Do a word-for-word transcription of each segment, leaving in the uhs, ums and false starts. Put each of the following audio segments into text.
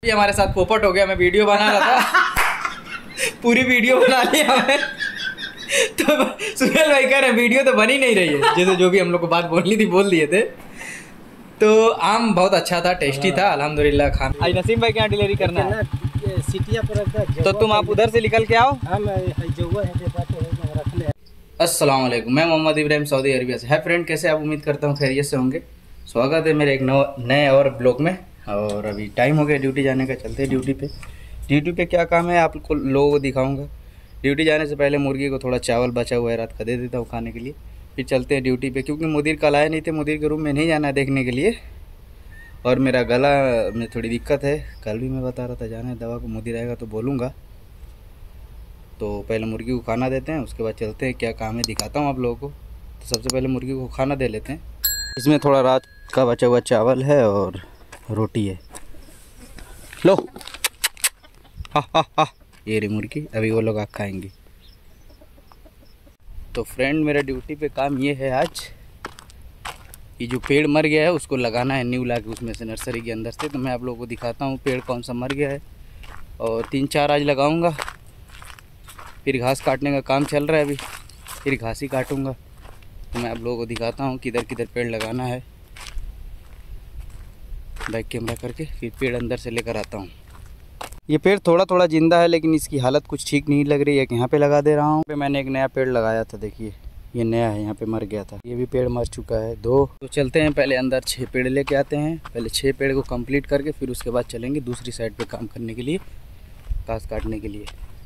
ये हमारे साथ पोपट हो गया। मैं वीडियो बना रहा था पूरी वीडियो बना ली हमें तो सुहेल भाई कह रहे वीडियो तो बन ही नहीं रही है। जैसे जो भी हम लोग को बात बोलनी थी बोल दिए थे। तो आम बहुत अच्छा था, टेस्टी था अल्हम्दुलिल्लाह। खाना आज नसीम भाई के यहाँ डिलीवरी करना है तो तुम आप उधर से निकल के आओ। अस्सलाम वालेकुम, मैं मोहम्मद इब्राहिम सऊदी अरबिया से। है फ्रेंड, कैसे आप? उम्मीद करता हूँ खैरियत से होंगे। स्वागत है मेरे एक नए और ब्लॉग में। और अभी टाइम हो गया ड्यूटी जाने का, चलते हैं ड्यूटी पे। ड्यूटी पे क्या काम है आप लोगों को दिखाऊंगा। ड्यूटी जाने से पहले मुर्गी को थोड़ा चावल बचा हुआ है रात का दे देता हूँ खाने के लिए, फिर चलते हैं ड्यूटी पे। क्योंकि मुदीर कल आए नहीं थे, मुदीर के रूम में नहीं जाना है देखने के लिए। और मेरा गला में थोड़ी दिक्कत है, कल भी मैं बता रहा था जाना है दवा को। मुदीर आएगा तो बोलूँगा। तो पहले मुर्गी को खाना देते हैं, उसके बाद चलते हैं क्या काम है दिखाता हूँ आप लोगों को। तो सबसे पहले मुर्गी को खाना दे लेते हैं। इसमें थोड़ा रात का बचा हुआ चावल है और रोटी है। लो हा हा हा, ये रही मुर्गी, अभी वो लोग आग खाएंगे। तो फ्रेंड, मेरा ड्यूटी पे काम ये है आज, ये जो पेड़ मर गया है उसको लगाना है न्यू ला के उसमें से, नर्सरी के अंदर से। तो मैं आप लोगों को दिखाता हूँ पेड़ कौन सा मर गया है। और तीन चार आज लगाऊंगा, फिर घास काटने का काम चल रहा है अभी, फिर घास ही काटूंगा। तो मैं आप लोगों को दिखाता हूँ किधर किधर पेड़ लगाना है, बैक कैमरा करके फिर पेड़ अंदर से लेकर आता हूँ। ये पेड़ थोड़ा थोड़ा जिंदा है, लेकिन इसकी हालत कुछ ठीक नहीं लग रही है। यहाँ पे लगा दे रहा हूँ। मैंने एक नया पेड़ लगाया था, देखिए ये नया है, यहाँ पे मर गया था। ये भी पेड़ मर चुका है दो। तो चलते हैं पहले अंदर, छः पेड़ लेके आते हैं। पहले छः पेड़ को कंप्लीट करके फिर उसके बाद चलेंगे दूसरी साइड पे काम करने के लिए, घास काटने के लिए।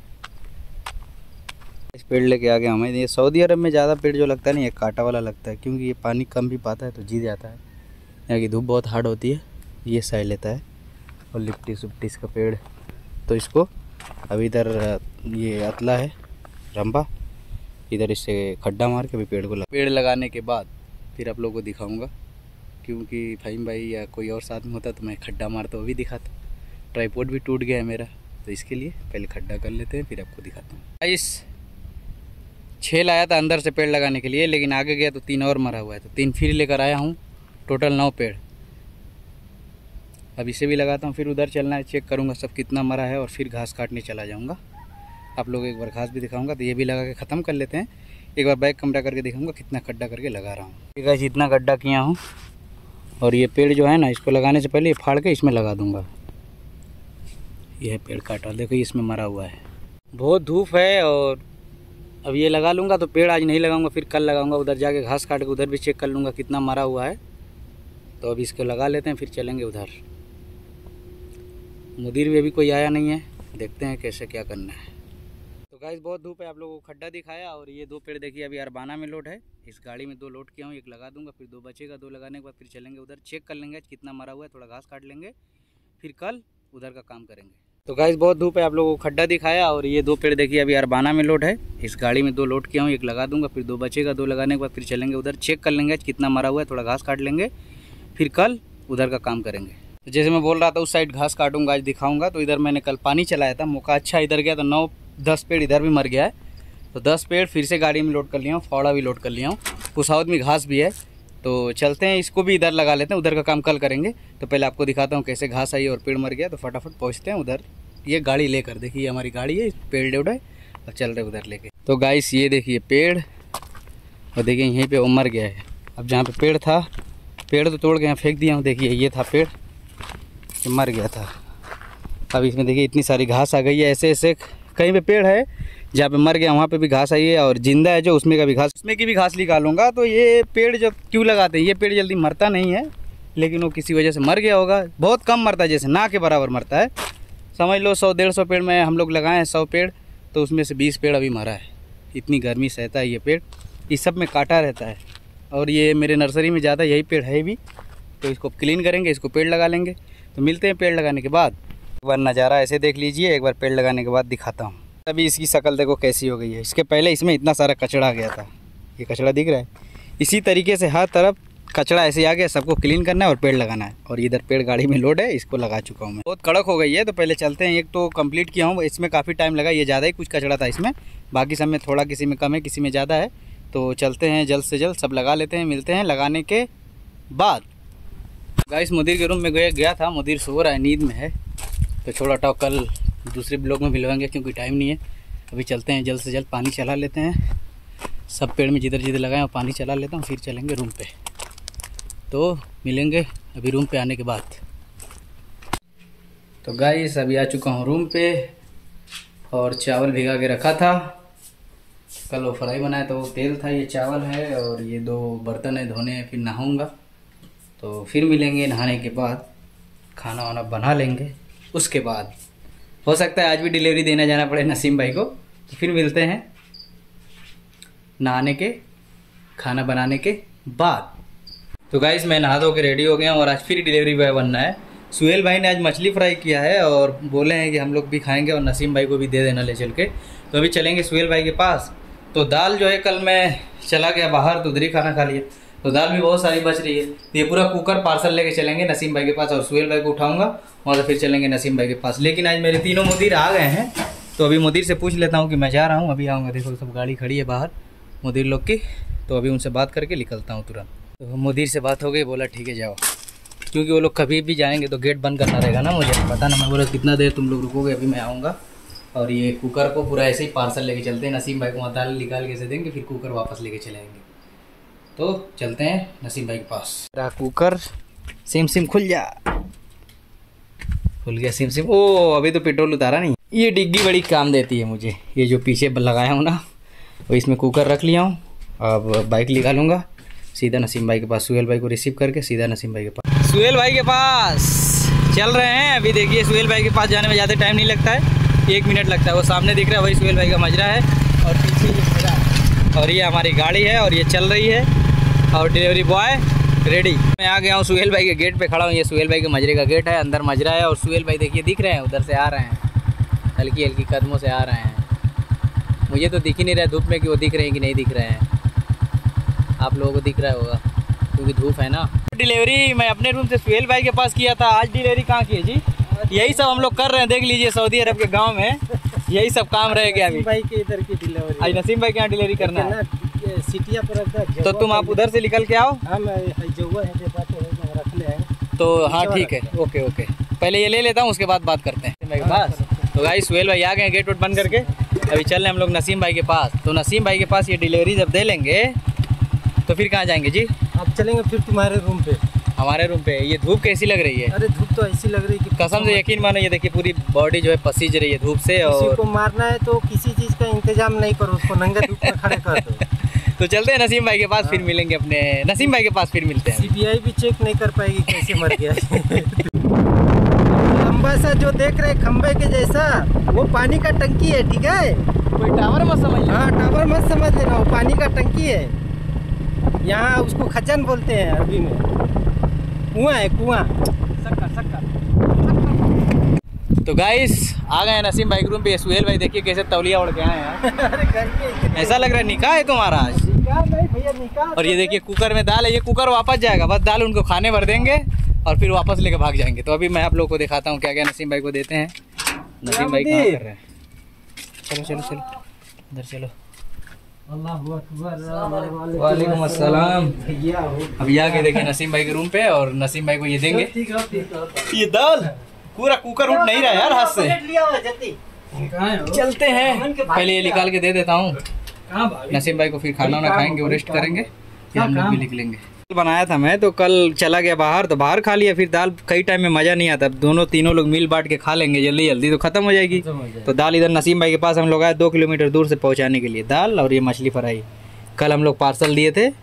इस पेड़ लेके आ गया हमें। ये सऊदी अरब में ज़्यादा पेड़ जो लगता है ना, ये कांटा वाला लगता है, क्योंकि ये पानी कम भी पाता है तो जी जाता है। यहाँ की धूप बहुत हार्ड होती है, ये सह लेता है। और लिप्टिस उप्टिस का पेड़, तो इसको अभी इधर ये अतला है रंबा, इधर इससे खड्डा मार के भी पेड़ को लगा। पेड़ लगाने के बाद फिर आप लोगों को दिखाऊंगा, क्योंकि फ़हीम भाई या कोई और साथ में होता तो मैं खड्डा मारता वो भी दिखाता। ट्राइपॉड भी टूट गया है मेरा, तो इसके लिए पहले खड्डा कर लेते हैं फिर आपको दिखाता हूँ। इस छः लाया था अंदर से पेड़ लगाने के लिए, लेकिन आगे गया तो तीन और मरा हुआ है, तो तीन फिर लेकर आया हूँ। टोटल नौ पेड़। अब इसे भी लगाता हूँ, फिर उधर चलना है, चेक करूँगा सब कितना मरा है और फिर घास काटने चला जाऊँगा। आप लोग एक बार घास भी दिखाऊंगा। तो ये भी लगा के ख़त्म कर लेते हैं। एक बार बैक कमरा करके दिखाऊंगा कितना खड्डा करके लगा रहा हूँ। ठीक है, इतना गड्ढा किया हूँ। और ये पेड़ जो है ना, इसको लगाने से पहले ये फाड़ के इसमें लगा दूँगा। यह पेड़ काटा, देखो इसमें मरा हुआ है। बहुत धूप है और अब ये लगा लूँगा तो पेड़ आज नहीं लगाऊँगा, फिर कल लगाऊँगा। उधर जाके घास काट के उधर भी चेक कर लूँगा कितना मरा हुआ है। तो अब इसको लगा लेते हैं, फिर चलेंगे उधर। मुदीर भी अभी कोई आया नहीं है, देखते हैं कैसे क्या करना है। तो गाइस बहुत धूप है, आप लोगों को खड्डा दिखाया। और ये दो पेड़ देखिए अभी अरबाना में लोड है, इस गाड़ी में दो लोड किया हूँ। एक लगा दूंगा, फिर दो बचेगा, दो लगाने के बाद फिर चलेंगे उधर, चेक कर लेंगे कितना मरा हुआ है, थोड़ा घास काट लेंगे, फिर कल उधर का काम करेंगे। तो गाइस बहुत धूप है, आप लोगों को खड्डा दिखाया। और ये दो पेड़ देखिए अभी अरबाना में लोड है, इस गाड़ी में दो लोड किया हूँ। एक लगा दूंगा, फिर दो बचेगा, दो लगाने के बाद फिर चलेंगे उधर, चेक कर लेंगे कितना मरा हुआ है, थोड़ा घास काट लेंगे, फिर कल उधर का काम करेंगे। तो जैसे मैं बोल रहा था उस साइड घास काटूंगा, आज दिखाऊंगा। तो इधर मैंने कल पानी चलाया था, मौका अच्छा इधर गया तो नौ दस पेड़ इधर भी मर गया है। तो दस पेड़ फिर से गाड़ी में लोड कर लिया हूँ, फावड़ा भी लोड कर लिया हूँ। पुसाउद में घास भी है, तो चलते हैं इसको भी इधर लगा लेते हैं, उधर का काम कल करेंगे। तो पहले आपको दिखाता हूँ कैसे घास आई और पेड़ मर गया। तो फटाफट पहुँचते हैं उधर, ये गाड़ी लेकर। देखिए हमारी गाड़ी है, पेड़ लोड है और चल रहे उधर लेके। तो गाइस ये देखिए पेड़, और देखिए यहीं पर वो मर गया है। अब जहाँ पर पेड़ था, पेड़ तो तोड़ के यहाँ फेंक दिया हूँ। देखिए ये था पेड़, ये मर गया था। अब इसमें देखिए इतनी सारी घास आ गई है। ऐसे ऐसे कहीं पे पेड़ है जहाँ पे मर गया, वहाँ पे भी घास आई है। और जिंदा है जो, उसमें का भी घास, उसमें की भी घास निकालूंगा। तो ये पेड़ जो क्यों लगाते हैं, ये पेड़ जल्दी मरता नहीं है, लेकिन वो किसी वजह से मर गया होगा। बहुत कम मरता है, जैसे ना के बराबर मरता है। समझ लो सौ डेढ़ सौ पेड़ में हम लोग लगाए हैं, सौ पेड़, तो उसमें से बीस पेड़ अभी मरा है। इतनी गर्मी सहता है ये पेड़, इस सब में कांटा रहता है। और ये मेरे नर्सरी में ज़्यादा यही पेड़ है भी, तो इसको क्लीन करेंगे, इसको पेड़ लगा लेंगे। तो मिलते हैं पेड़ लगाने के बाद। एक बार नज़ारा ऐसे देख लीजिए, एक बार पेड़ लगाने के बाद दिखाता हूँ। अभी इसकी शक्ल देखो कैसी हो गई है। इसके पहले इसमें इतना सारा कचड़ा आ गया था, ये कचड़ा दिख रहा है। इसी तरीके से हर तरफ कचड़ा ऐसे आ गया, सबको क्लीन करना है और पेड़ लगाना है। और इधर पेड़ गाड़ी में लोड है, इसको लगा चुका हूँ मैं। बहुत कड़क हो गई है, तो पहले चलते हैं। एक तो कंप्लीट किया हूँ, इसमें काफ़ी टाइम लगा, ये ज़्यादा ही कुछ कचड़ा था इसमें, बाकी सब में थोड़ा, किसी में कम है, किसी में ज़्यादा है। तो चलते हैं जल्द से जल्द सब लगा लेते हैं, मिलते हैं लगाने के बाद। गाइस मुदीर के रूम में गया गया था, मुदीर सो रहा है, नींद में है। तो छोड़ा टाव कल दूसरे ब्लॉग में मिलवाएंगे क्योंकि टाइम नहीं है। अभी चलते हैं, जल्द से जल्द पानी चला लेते हैं सब पेड़ में जिधर जिधर लगाएं, और पानी चला लेता हूँ, फिर चलेंगे रूम पे। तो मिलेंगे अभी रूम पे आने के बाद। तो गाइस अभी आ चुका हूँ रूम पे, और चावल भिगा के रखा था, कल वो फ्राई बनाया तो वो तेल था, ये चावल है और ये दो बर्तन है धोने हैं, फिर नहाऊंगा। तो फिर मिलेंगे नहाने के बाद, खाना वाना बना लेंगे। उसके बाद हो सकता है आज भी डिलीवरी देना जाना पड़े नसीम भाई को। तो फिर मिलते हैं नहाने के, खाना बनाने के बाद। तो गाइस मैं नहा धो के रेडी हो गया हूँ और आज फिर डिलीवरी बॉय बनना है। सुहेल भाई ने आज मछली फ्राई किया है और बोले हैं कि हम लोग भी खाएंगे और नसीम भाई को भी दे देना ले चल के। तो अभी चलेंगे सुहेल भाई के पास। तो दाल जो है कल मैं चला गया बाहर तो उधर ही खाना खा लिया, तो दाल भी बहुत सारी बच रही है। तो ये पूरा कुकर पार्सल लेके चलेंगे नसीम भाई के पास, और सुहेल भाई को उठाऊंगा वहाँ से फिर चलेंगे नसीम भाई के पास। लेकिन आज मेरे तीनों मुदीर आ गए हैं, तो अभी मुदीर से पूछ लेता हूँ कि मैं जा रहा हूँ, अभी आऊँगा। देखो सब गाड़ी खड़ी है बाहर मुदीर लोग की, तो अभी उनसे बात करके निकलता हूँ तुरंत। तो मुदीर से बात हो गई, बोला ठीक है जाओ, क्योंकि वो लोग कभी भी जाएंगे तो गेट बंद करना रहेगा ना, मुझे पता ना। मैं बोला कितना देर तुम लोग रुकोगे, अभी मैं आऊँगा। और ये कुकर को पूरा ऐसे ही पार्सल लेके चलते हैं, नसीम भाई को वहाँ दाल निकाल के से देंगे, फिर कुकर वापस लेके चलेंगे। तो चलते हैं नसीम भाई के पास। मेरा कुकर सिम सिम खुल जा, खुल गया सिम सिम। ओ अभी तो पेट्रोल उतारा नहीं। ये डिग्गी बड़ी काम देती है मुझे, ये जो पीछे लगाया हूँ ना, वो इसमें कुकर रख लिया हूँ। अब बाइक निकालूंगा सीधा नसीम भाई के पास, सुहेल भाई को रिसीव करके सीधा नसीम भाई के पास। सुहेल भाई के पास चल रहे हैं अभी। देखिए सुहेल भाई के पास जाने में ज़्यादा टाइम नहीं लगता है, एक मिनट लगता है। वो सामने दिख रहा है वही सुहेल भाई का मजरा है, और पीछे ये मेरा है, और ये हमारी गाड़ी है और ये चल रही है, और डिलीवरी बॉय रेडी। मैं आ गया हूँ सुहेल भाई के गेट पे खड़ा हूँ। ये सुहेल भाई के मजरे का गेट है, अंदर मजरा है, और सुहेल भाई देखिए दिख रहे हैं, उधर से आ रहे हैं, हल्की हल्की कदमों से आ रहे हैं। मुझे तो दिख ही नहीं रहा है धूप में कि वो दिख रहे हैं कि नहीं दिख रहे हैं। आप लोगों को दिख रहा होगा क्योंकि धूप है ना। डिलीवरी मैं अपने रूम से सुहेल भाई के पास किया था, आज डिलीवरी कहाँ की है जी? यही सब हम लोग कर रहे हैं, देख लीजिए सऊदी अरब के गांव में यही सब काम रह गया। अभी भाई के इधर की डिलीवरी, आज नसीम भाई के यहाँ डिलीवरी करना है, सिटिया पर। तो तुम आप उधर से निकल के आओ, तो हाँ ठीक है, ओके ओके। पहले ये ले लेता हूँ, उसके बाद बात करते हैं भाई के पास। तो भाई सुहेल भाई आ गए गेट वेट बंद करके, अभी चल रहे हम लोग नसीम भाई के पास। तो नसीम भाई के पास ये डिलीवरी जब दे लेंगे तो फिर कहाँ जाएंगे जी? आप चलेंगे फिर तुम्हारे रूम पे। हमारे रूम पे? ये धूप कैसी लग रही है? अरे धूप तो ऐसी लग रही है कि कसम से यकीन मानो, ये देखिए पूरी बॉडी जो है पसीज रही है धूप से। और किसी को मारना है तो किसी चीज़ का इंतजाम नहीं करो, उसको नंगे धूप में खड़े कर दो। तो चलते हैं नसीम भाई के पास, फिर मिलेंगे अपने नसीम भाई के पास, फिर मिलते हैं। सीबीआई भी चेक नहीं कर पाएगी कैसे मर गया। लंबा सा जो देख रहे खंबे के जैसा, वो पानी का टंकी है, ठीक है? कोई टावर मत समझ। हाँ टावर मत समझ लेना, वो पानी का टंकी है। यहाँ उसको खचन बोलते हैं अरबी में, कुआं है कुआं। सक्कर सक्कर। तो गाइस आ गए नसीम भाई के रूम पे। सुहेल भाई देखिए कैसे तौलिया उड़ के आए हैं। ऐसा लग रहा है निकाह है तुम्हारा आज। निकाह नहीं भैया, निकाह। और ये देखिए कुकर में दाल है, ये कुकर वापस जाएगा, बस दाल उनको खाने भर देंगे और फिर वापस लेके भाग जाएंगे। तो अभी मैं आप लोगों को दिखाता हूँ क्या क्या नसीम भाई को देते हैं। नसीम भाई कहाँ कर रहे हैं? चलो चलो चलो इधर चलो। वालेकुम अस्सलाम। अभी आके देखिए नसीम भाई के रूम पे, और नसीम भाई को ये देंगे ये दाल। पूरा कुकर उठ नहीं रहा यार हाथ से। चलते हैं, पहले ये निकाल के दे देता हूँ नसीम भाई को, फिर खाना वाना खाएंगे और रेस्ट करेंगे, फिर हम लोग भी निकलेंगे। बनाया था मैं, तो कल चला गया बाहर तो बाहर खा लिया, फिर दाल कई टाइम में मज़ा नहीं आता। दोनों तीनों लोग मिल बांट के खा लेंगे जल्दी जल्दी, तो ख़त्म हो जाएगी। तो दाल इधर नसीम भाई के पास हम लोग आए दो किलोमीटर दूर से पहुंचाने के लिए, दाल और ये मछली फ्राई कल हम लोग पार्सल दिए थे।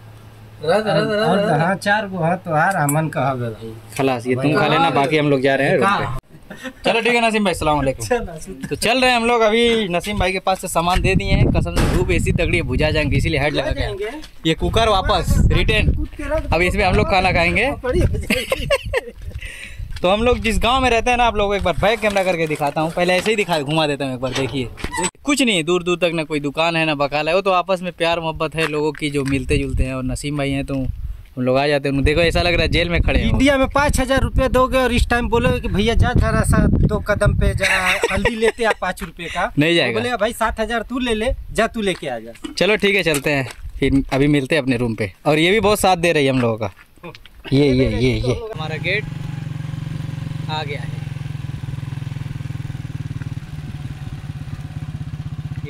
हाँ चार गो है तो यार अमन का खलास, ये तुम खा लेना, बाकी हम लोग जा रहे हैं। चलो ठीक है नसीम भाई, सलाम अलैकुम। तो चल रहे हैं हम लोग, अभी नसीम भाई के पास से सामान दे दिए हैं। कसम से धूप ऐसी तगड़ी है, बुझा जाएंगे, इसीलिए हेड लगा गया। ये कुकर वापस रिटर्न, अभी इसमें हम लोग खाना खाएंगे। तो हम लोग जिस गांव में रहते हैं ना, आप लोगों को एक बार बैक कैमरा करके दिखाता हूँ। पहले ऐसे ही दिखा घुमा देता हूँ एक बार, देखिए कुछ नहीं, दूर दूर तक ना कोई दुकान है ना बकाला है, वो तो आपस में प्यार मोहब्बत है लोगों की जो मिलते जुलते हैं। और नसीम भाई हैं तो हम लोग आ जाते हैं। देखो ऐसा लग रहा है जेल में खड़े हैं। इंडिया में पाँच हजार रुपये दोगे और इस टाइम बोलोगे कि भैया जा जरा सा दो कदम पे जरा हल्दी लेते हैं पाँच रुपये का, नहीं जाएगा। बोले भाई सात हजार तू ले ले, जा तू लेके आ जा। चलो ठीक है चलते हैं, फिर अभी मिलते हैं अपने रूम पे। और ये भी बहुत साथ दे रही है हम लोगों का। ये ये ये ये हमारा गेट आ गया है।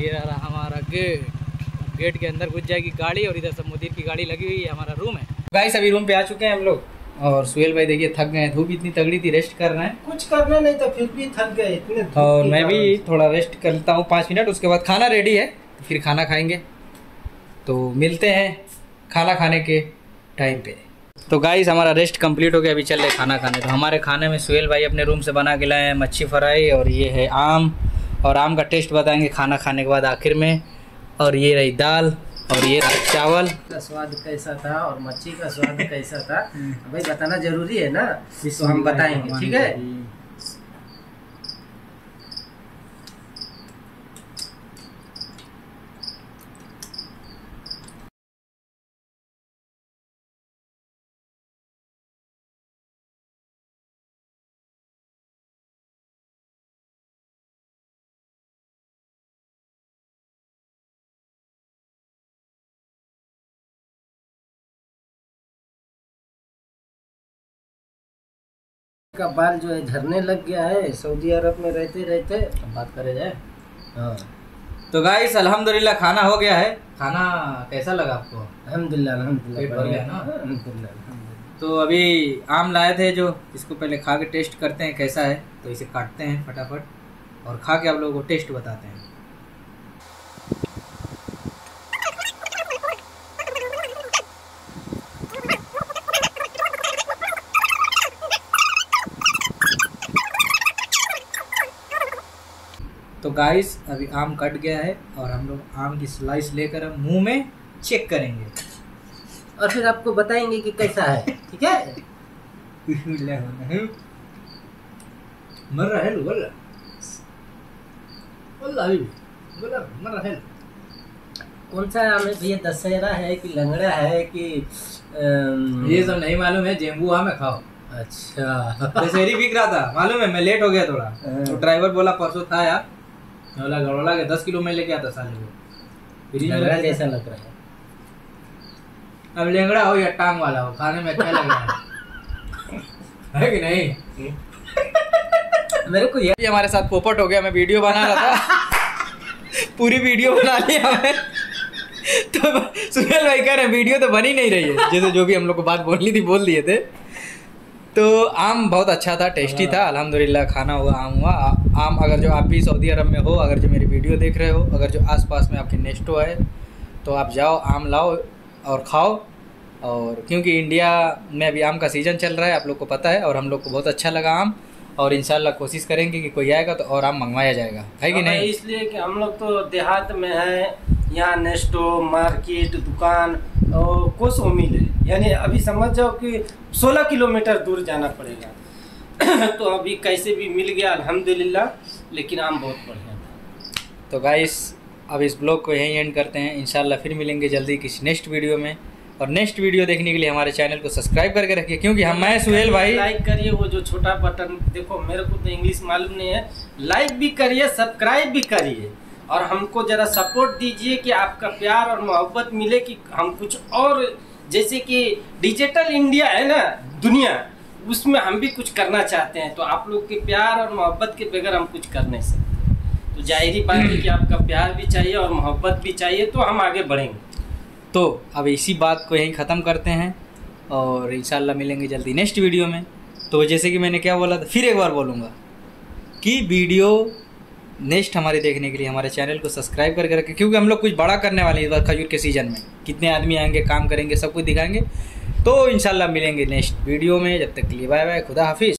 ये रहा हमारा गेट। गेट के अंदर घुस जाएगी गाड़ी और इधर सब मुदीर की गाड़ी लगी हुई है, हमारा रूम है। गाइस अभी रूम पे आ चुके हैं हम लोग और सुहेल भाई देखिए थक गए, धूप इतनी तगड़ी थी, रेस्ट कर रहे हैं। कुछ करना नहीं था फिर भी थक गए इतने। और मैं भी थोड़ा रेस्ट करता हूँ पाँच मिनट, उसके बाद खाना रेडी है तो फिर खाना खाएंगे। तो मिलते हैं खाना खाने के टाइम पे। तो गाइस हमारा रेस्ट कंप्लीट हो गया, अभी चल रहे खाना खाने। तो हमारे खाने में सुहेल भाई अपने रूम से बना के लाए हैं मच्छी फ्राई और ये है आम, और आम का टेस्ट बताएंगे खाना खाने के बाद आखिर में। और ये रही दाल और ये रहा चावल। का स्वाद कैसा था और मच्छी का स्वाद कैसा था भाई बताना जरूरी है ना, तो हम बताएंगे, ठीक है। का बाल जो है झड़ने लग गया है, सऊदी अरब में रहते रहते। बात करे जाए। हाँ तो गाइस अल्हम्दुलिल्लाह खाना हो गया है। खाना कैसा लगा आपको? अल्हम्दुलिल्लाह अल्हम्दुलिल्लाह पेट भर गया ना? अल्हम्दुलिल्लाह। तो अभी आम लाए थे जो, इसको पहले खा के टेस्ट करते हैं कैसा है। तो इसे काटते हैं फटाफट और खा के आप लोगों को टेस्ट बताते हैं। तो गाइस अभी आम कट गया है और हम लोग आम की स्लाइस लेकर हम मुंह में चेक करेंगे और फिर आपको बताएंगे कि कैसा है, ठीक है। मर रहा है बोल मर रहा है। कौन सा आम है भैया, दशहरा है कि लंगड़ा है कि अम... ये सब नहीं मालूम है, जेम्बू आम है खाओ। अच्छा दशहरी बिक रहा था मालूम है, मैं लेट हो गया थोड़ा। तो ड्राइवर बोला परसों था यार, बोला गड़ोला के दस किलो में लेके आता साले को। लंगड़ा जैसा लग रहा है। अब लेंगड़ा हो या टांग वाला हो, खाने में अच्छा लग रहा है है कि नहीं? मेरे को ये हमारे साथ पोपट हो गया। मैं वीडियो बना रहा था पूरी वीडियो बना ली हमें। तो सुहेल भाई कह रहे हैं वीडियो तो बन ही नहीं रही है, जैसे जो भी हम लोग को बात बोलनी थी बोल दिए थे। तो आम बहुत अच्छा था, टेस्टी था, अल्हम्दुलिल्लाह खाना हुआ, आम हुआ। आम अगर जो आप भी सऊदी अरब में हो, अगर जो मेरी वीडियो देख रहे हो, अगर जो आसपास में आपके नेस्टो है तो आप जाओ आम लाओ और खाओ। और क्योंकि इंडिया में अभी आम का सीज़न चल रहा है, आप लोग को पता है, और हम लोग को बहुत अच्छा लगा आम। और इंशाल्लाह कोशिश करेंगे कि कोई आएगा तो और आम मंगवाया जाएगा, है कि नहीं? इसलिए कि हम लोग तो देहात में है, यहाँ नेस्टो मार्केट दुकान और कोसों मिल है, यानी अभी समझ जाओ कि सोलह किलोमीटर दूर जाना पड़ेगा। तो अभी कैसे भी मिल गया अल्हम्दुलिल्लाह, लेकिन आम बहुत बढ़िया था। तो गाइस अब इस ब्लॉग को यहीं एंड करते हैं। इंशाल्लाह फिर मिलेंगे जल्दी किसी नेक्स्ट वीडियो में। और नेक्स्ट वीडियो देखने के लिए हमारे चैनल को सब्सक्राइब करके रखिए, क्योंकि हम मैं सुहेल भाई लाइक करिए, वो जो छोटा बटन देखो, मेरे को तो इंग्लिश मालूम नहीं है, लाइक भी करिए सब्सक्राइब भी करिए और हमको ज़रा सपोर्ट दीजिए कि आपका प्यार और मोहब्बत मिले कि हम कुछ और, जैसे कि डिजिटल इंडिया है ना दुनिया, उसमें हम भी कुछ करना चाहते हैं। तो आप लोग के प्यार और मोहब्बत के बगैर हम कुछ कर नहीं सकते। तो जाहिर ही बात है कि आपका प्यार भी चाहिए और मोहब्बत भी चाहिए, तो हम आगे बढ़ेंगे। तो अब इसी बात को यहीं ख़त्म करते हैं और इंशाल्लाह मिलेंगे जल्दी नेक्स्ट वीडियो में। तो जैसे कि मैंने क्या बोला था, फिर एक बार बोलूँगा कि वीडियो नेक्स्ट हमारे देखने के लिए हमारे चैनल को सब्सक्राइब करके रखें, क्योंकि हम लोग कुछ बड़ा करने वाले हैं इस बार खजूर के सीज़न में। कितने आदमी आएंगे, काम करेंगे, सब कुछ दिखाएंगे। तो इंशाल्लाह मिलेंगे नेक्स्ट वीडियो में। जब तक के लिए बाय बाय, खुदा हाफिज़।